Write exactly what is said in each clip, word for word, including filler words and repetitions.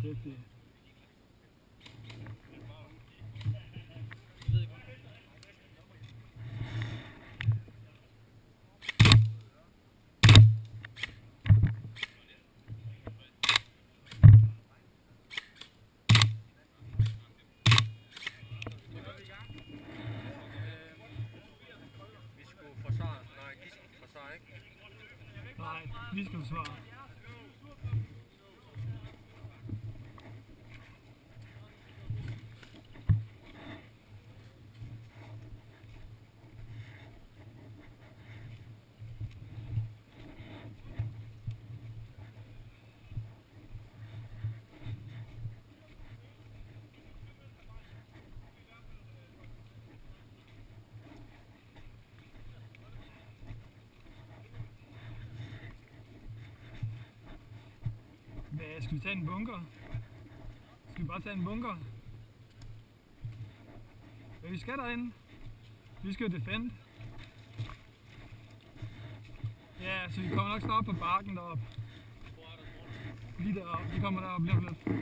dygtige. Nej, vi skal forsvare. Hvad, skal vi tage en bunker? Skal vi bare tage en bunker? Hvad vi skal derinde? Vi skal jo defend. Ja, så vi kommer nok snart op på bakken deroppe. Lige deroppe. Vi kommer deroppe lige om lidt.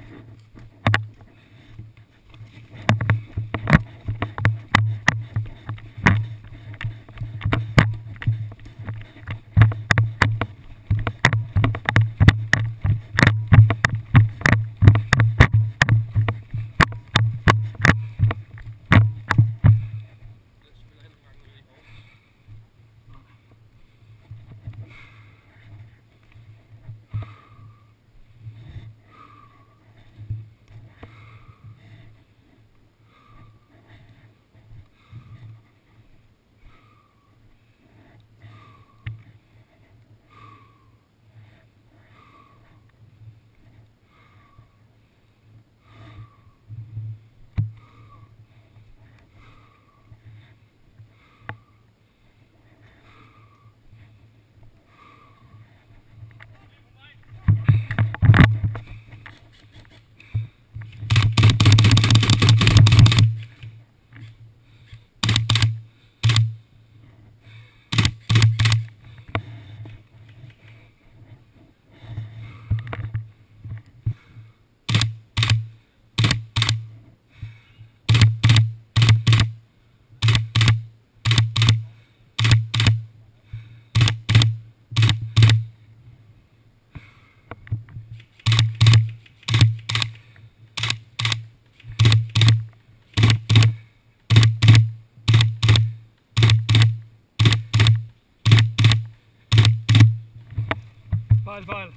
Fejl, fejl.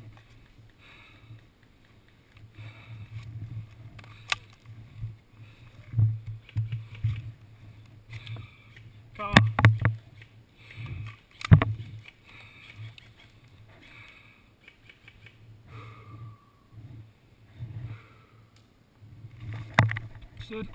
Klar. Sødt.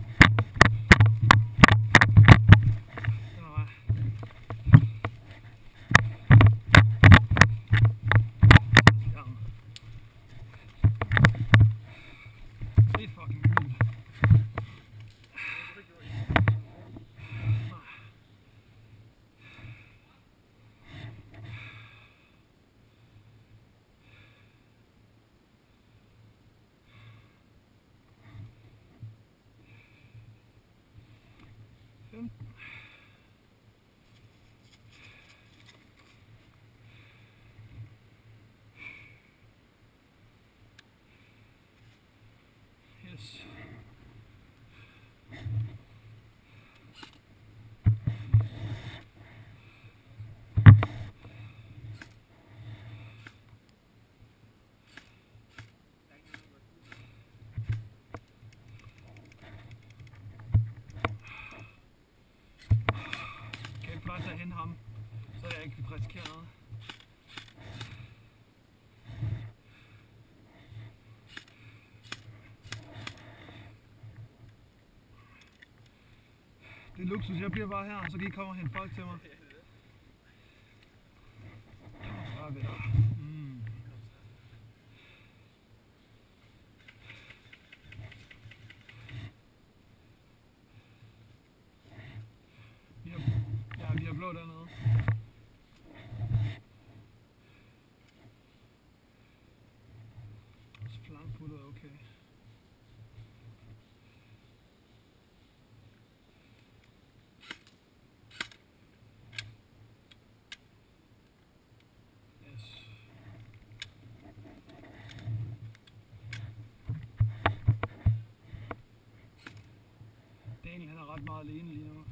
Yes. Kan jeg bare tage hen ham, så jeg ikke kan risikere noget. Det er luksus, jeg bliver bare her, så kan I komme og hente folk til mig. Bare ved. Mm. Vi har, ja, vi har blå dernede. Så flankputter. ret meget alene lige nu.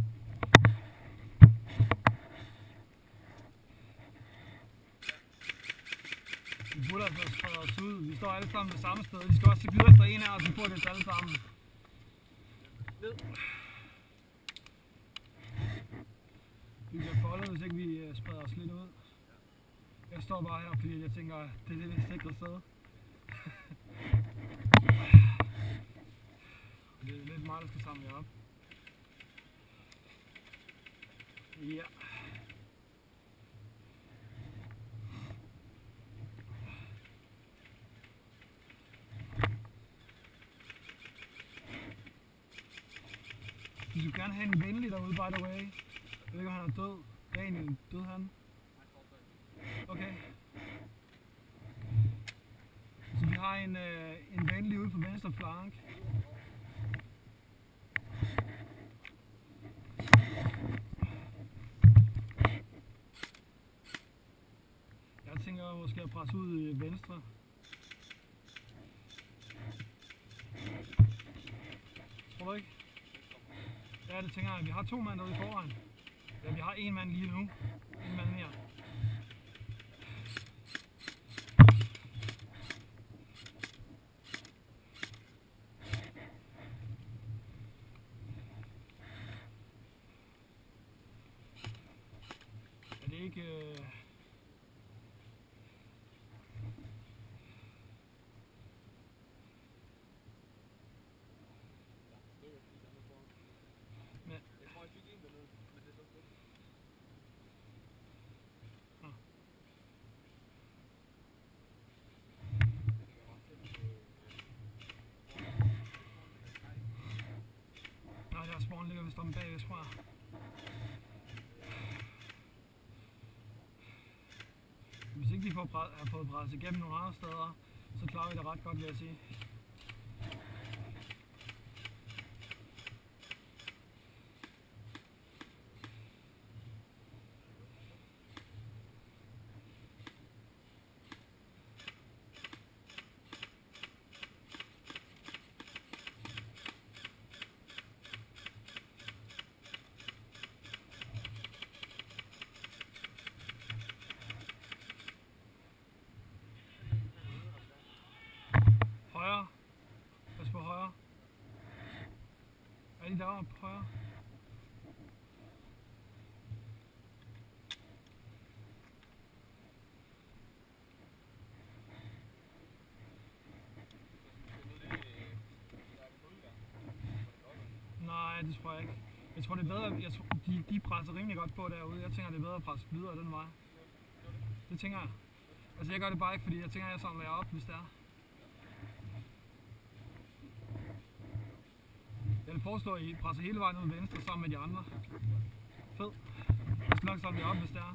Vi burde altså sprede os ud. Vi står alle sammen det samme sted. Vi skal også se videre efter en af os, vi får det alle sammen. Ned. Vi bliver foldet, hvis ikke vi spreder os lidt ud. Jeg står bare her, fordi jeg tænker, det er det, vi sikre sted. Det er lidt meget, der skal samle jer op. Ja. Vi skulle gerne have en venlig derude, by the way. Jeg ved ikke, om han er død. Daniel, død han? Okay. Så vi har en, øh, en venlig ude på venstre flank. Jeg tænker måske at presse ud i venstre. Tror du ikke? Ja, det tænker jeg. Vi har to mand derude i forvejen. Ja, vi har en mand lige nu. En mand mere. Er det ikke... Øh... Spawn ligger vist om bagved, tror jeg. Hvis ikke de får har fået presset igennem nogle andre steder, så klarer vi det ret godt, vil jeg sige. Højre. Pas på højre. Er de deroppe på højre? Nej, det tror jeg ikke. Jeg tror det er bedre, jeg tror, de, de presser rimelig godt på derude. Jeg tænker det er bedre at presse videre den vej. Det tænker jeg. Altså jeg gør det bare ikke, fordi jeg tænker jeg samler jer op, hvis det er. Jeg vil foreslå, at I presser hele vejen ud venstre sammen med de andre. Fed. Jeg skal nok samle jer op, hvis det er.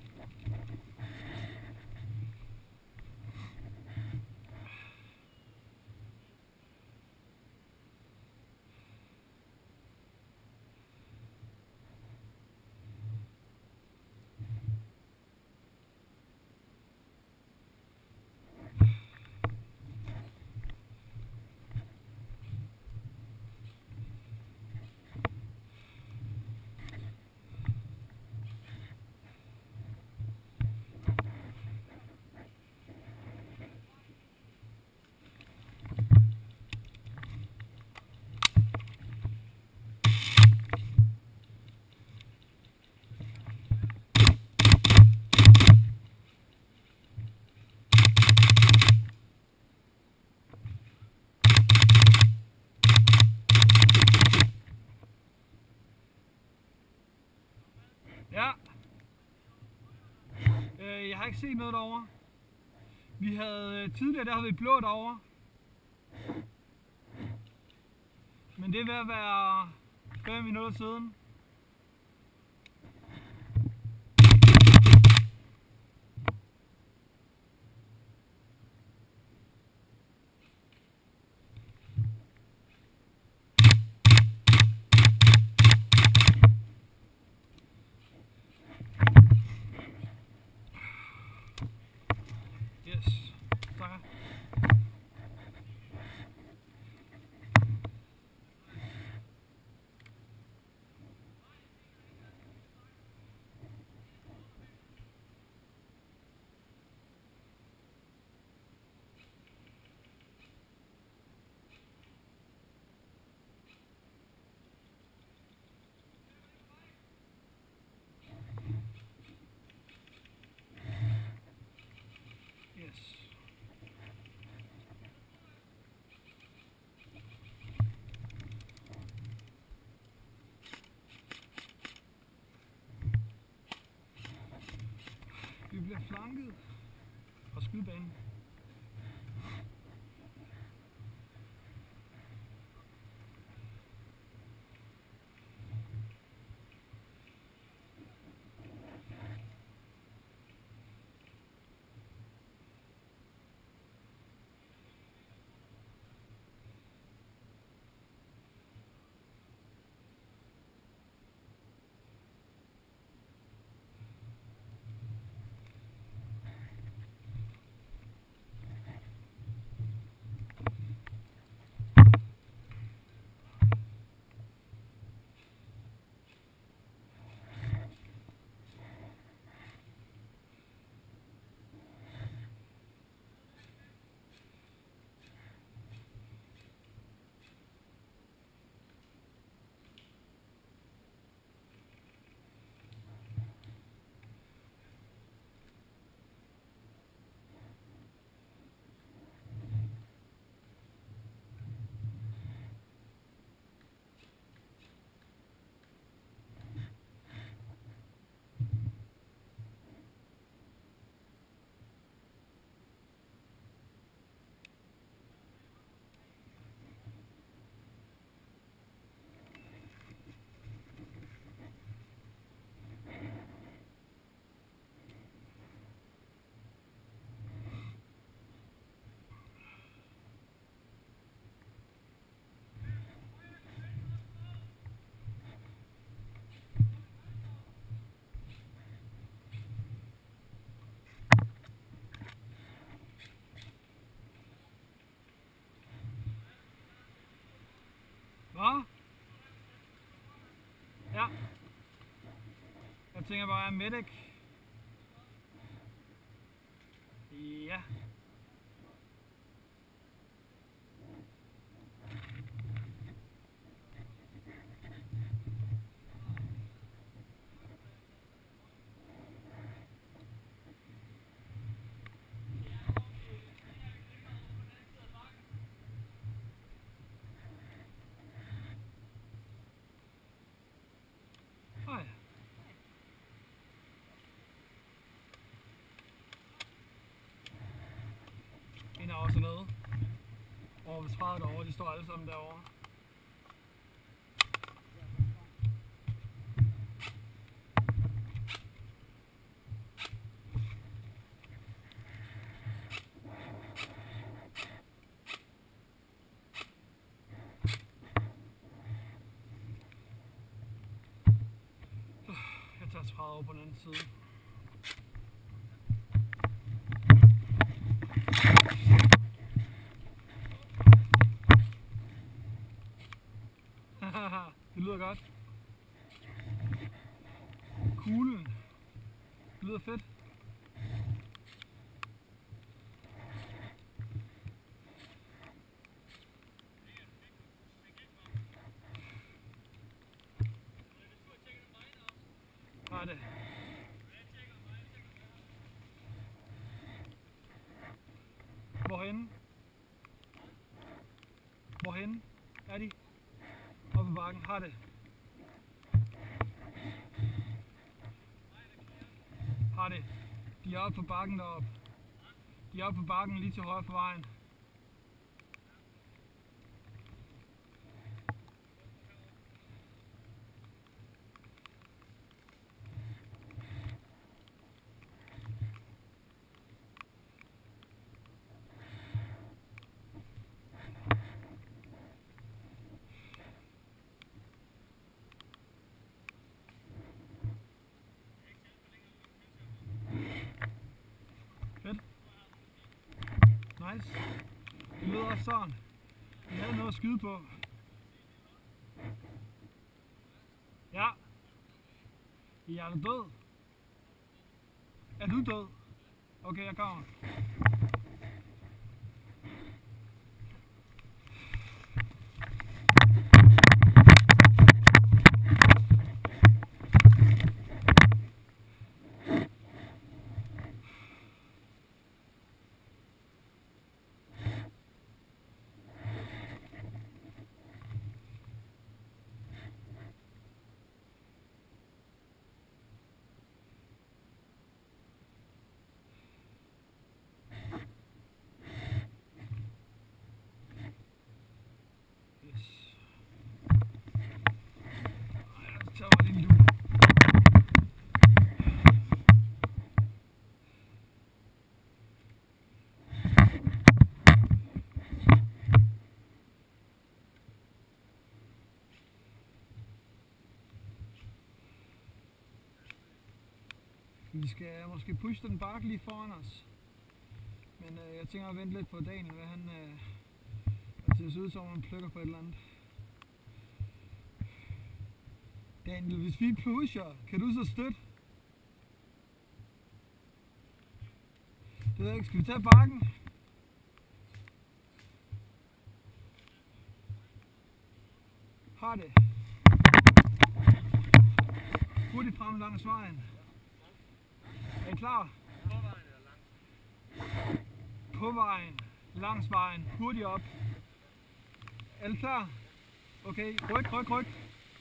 Ja. Øh, jeg har ikke set noget derovre. Vi havde tidligere, der havde vi blå derovre. Men det er ved at være fem minutter siden. Yes. Takker. Vi bliver flanket fra skydebanen. Hvad? Ja. Jeg tænker bare, medic. Ja. Hej. En er også nede. Over ved træet derovre, de står alle sammen derovre. Jeg tager træet over på den anden side. Det lyder godt. Kuglen. Det lyder fedt. Hvad er det? Hvorhenne? Hvorhenne er de? Oppe på bakken. Har det. Har det. De er oppe på bakken deroppe. De er oppe på bakken lige til højre for vejen. Nice. Det lyder også sådan. Vi havde noget at skyde på. Ja. Jeg er du død? Er du død? Okay, jeg kommer. Vi skal måske pushe den bakke lige foran os. Men øh, jeg tænker at vente lidt på Daniel, hvad han... Øh, altså det ser ud som om han plukker på et eller andet. Daniel, hvis vi pusher, kan du så støtte? Det ved jeg ikke, skal vi tage bakken? Har det. Hurtigt frem langs vejen. Er I klar? På vejen eller langs? På vejen, langs vejen, hurtigt op. Er I klar? Okay, ryk, ryk, ryk.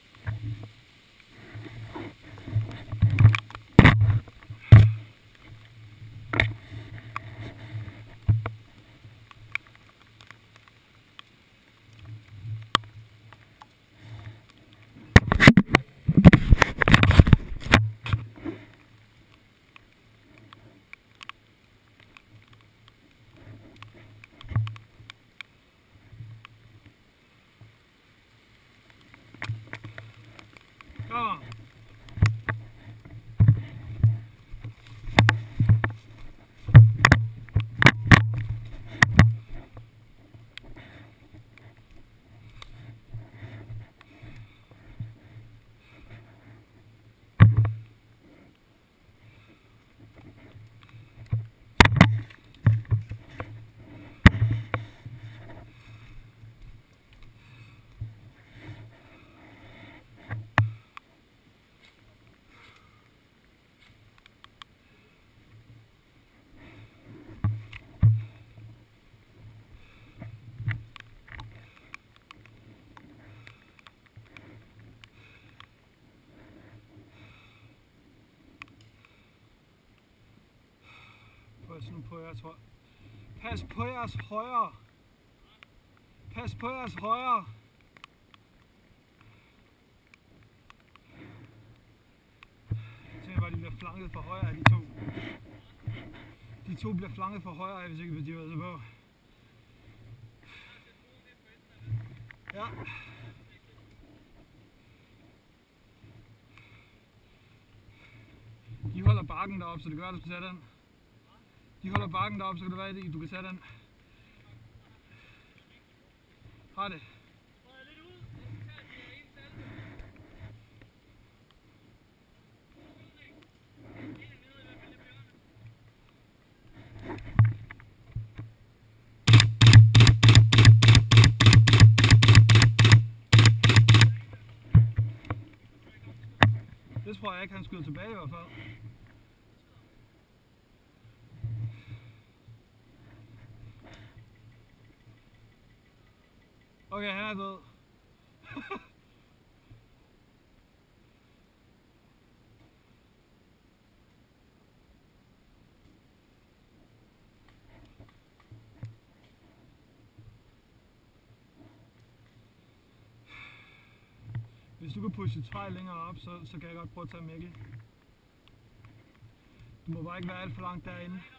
Kom. Pas nu på jeres højre. Pas på jeres højre. Pas på jeres højre. Jeg tænker bare, de bliver flanket fra højre af de to. De to bliver flanket fra højre af, hvis ikke de ved det på. Ja. De holder bakken deroppe, så det gør, at du skal tage den. De holder bakken deroppe, så kan det være, at du kan tage den. Har det. Det tror jeg ikke, han skyder tilbage i hvert fald. Okay, han er død. Hvis du kan pushe et træ længere op, så, så kan jeg godt prøve at tage Mikkel. Du må bare ikke være alt for langt derinde.